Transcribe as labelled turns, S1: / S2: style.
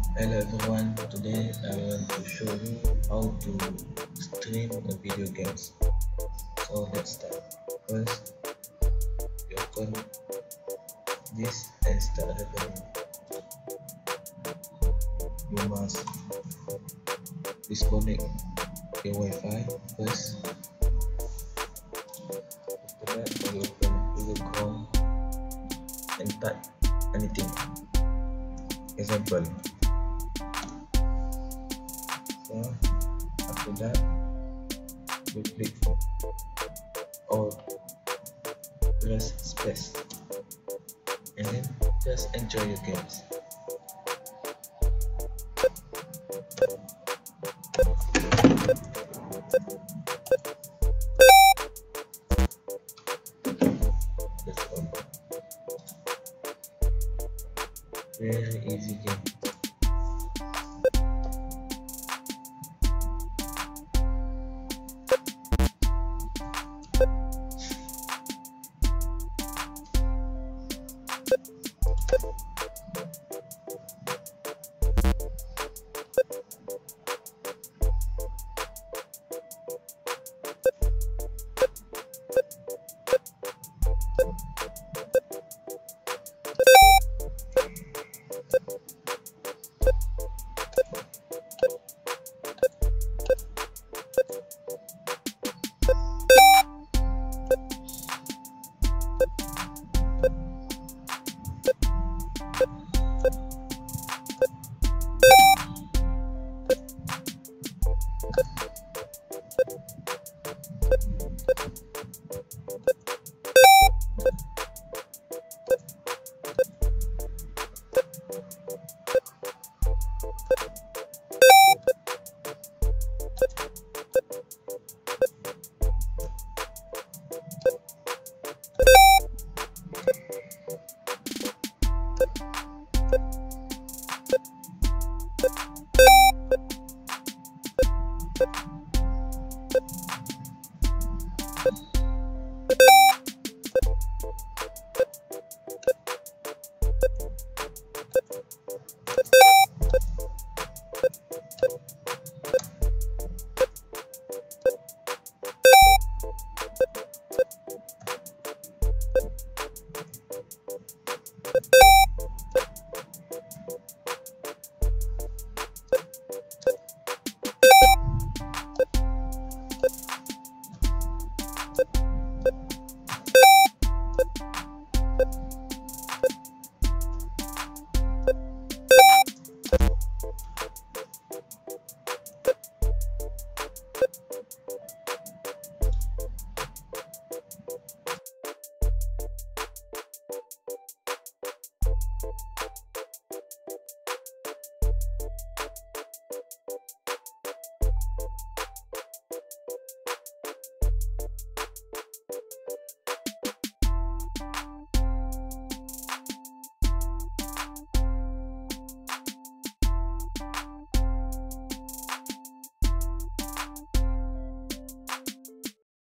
S1: Hello everyone, today I want to show you how to stream a video games. So let's start. First, you open this and start recording. You must disconnect your Wi-Fi first. After that, you open Google Chrome and type anything. Example. So after that, you click or press space and then just enjoy your games.